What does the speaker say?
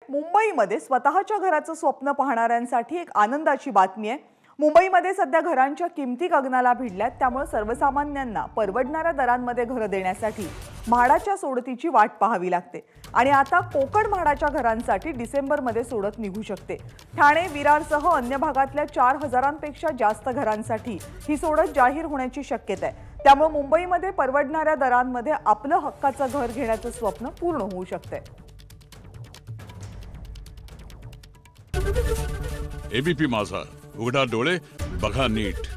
मुंबईमध्ये स्वतःच्या घराचं स्वप्न पाहणाऱ्यांसाठी एक आनंदाची बातमी आहे। मुंबईमध्ये सध्या घरांच्या किमती गगनाला भिडल्यात, त्यामुळे सर्वसामान्यांना परवडणाऱ्या दरांमध्ये घरं देण्यासाठी म्हाडाच्या सोडतीची वाट पाहावी लागते। आणि आता कोकण म्हाडाच्या घरांसाठी डिसेंबरमध्ये सोडत निघू शकते। ठाणे, विरारसह अन्य भागातल्या 4000पेक्षा जास्त घरांसाठी ही सोडत जाहीर होण्याची शक्यता आहे। त्यामुळे मुंबईमध्ये परवडणाऱ्या दरांमध्ये आपलं हक्काचं घर घेण्याचं स्वप्न पूर्ण होऊ शकते। एबीपी माझा, उघडा डोळे बघा नीट।